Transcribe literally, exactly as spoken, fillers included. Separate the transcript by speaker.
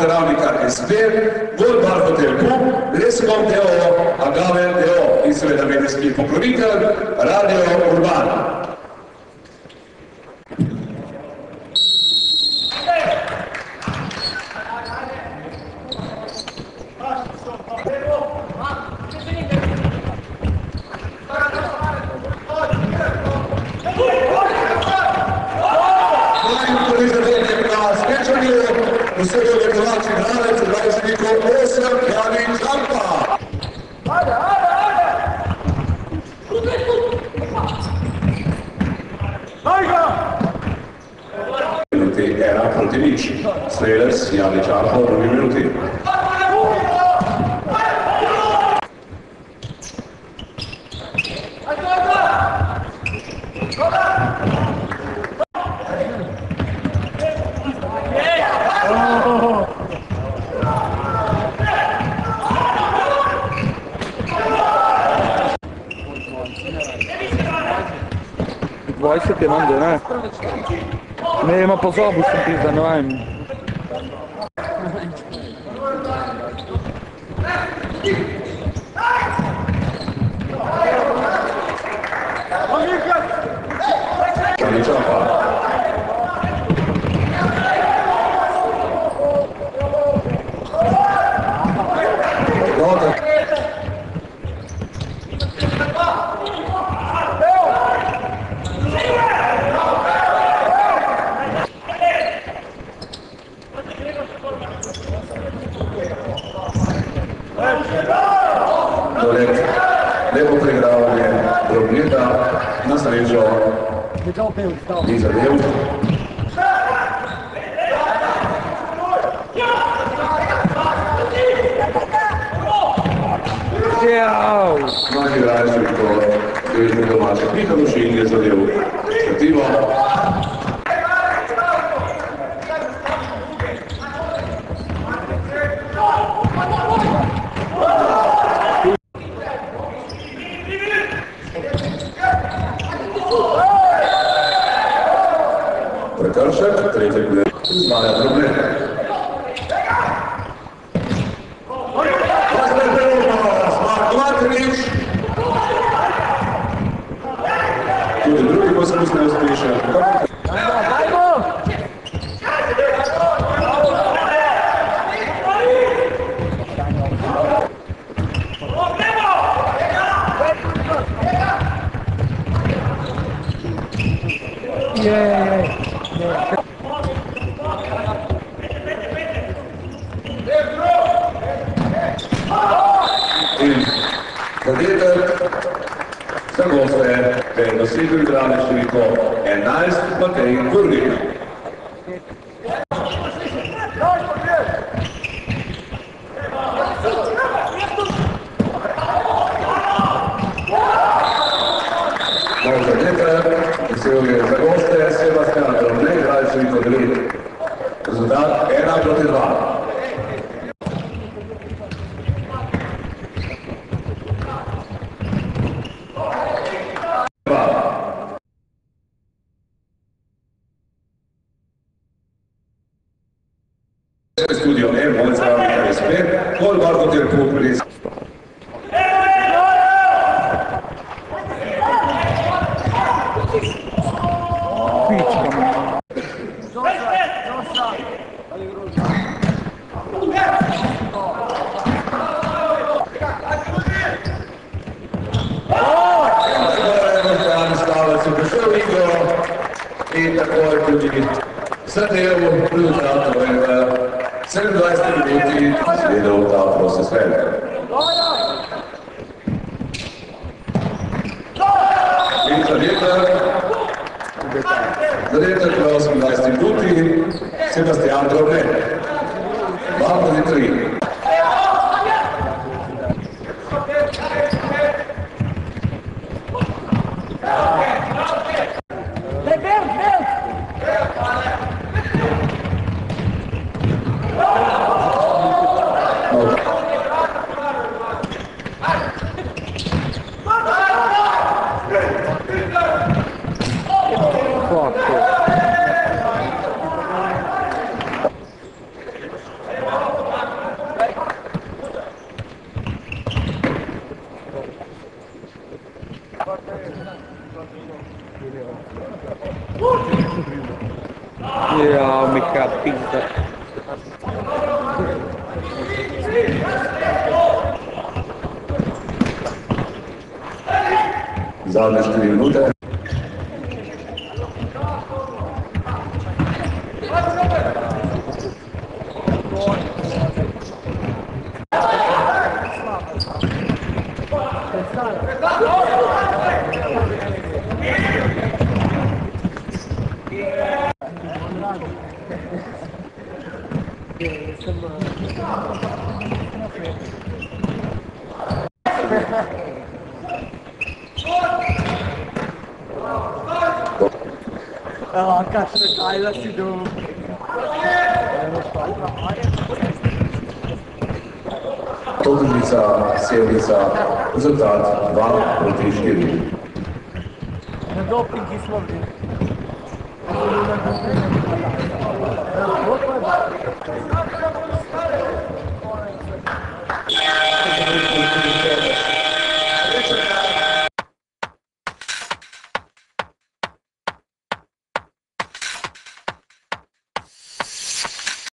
Speaker 1: Ravnikar Esper, Golbar Hotel Pub, Leskom D O O, Agave D O O in seveda medijski pokrovitelj Radio Urban. Vsega vekovači gradec, dvajsetnikov osem, Janin Čampa. Ajde, ajde, ajde! Ajde! Minuti ena proti nič. Strelec Janin Čampa v drugi minuti.
Speaker 2: dvajset je nam, ne? Ne, ima pozobil sem pizda, ne vem.
Speaker 1: Lepo preigravanje, drobnjeta, na srečo, ni zadev. Mladi igralci, ko vežni domače, Miha Dušin je zadev štativo. Prekršek, tretji gled, znaja probleme. Vasler Belova, Marko Martinič. Tudi drugi poskus neuspešen. In zadetek za goste, da je dosegel igralne številko enajst Matej Gurnik. Nov zadetek dosegel je za goste Sebastian Drobne, igralne številko devet. Rezultat ena proti dva. Studio M, Mojca Ravnikar Esper, Golbar Hotel Pub, Leskom. In tako je tudi zadev rezultatov v sedemindvajseti minuti izvedel ta proces velika. In zadetek, zadetek v osemindvajseti minuti Sebastian Drobne. dva proti tri.
Speaker 2: Fuck. pizda.
Speaker 1: Zadnje štiri minute.
Speaker 3: Ah, caixa, cai da cidade.
Speaker 1: Totalica, Sjelica, rezultat dva proti štiri.
Speaker 3: Na dopingi smo bili.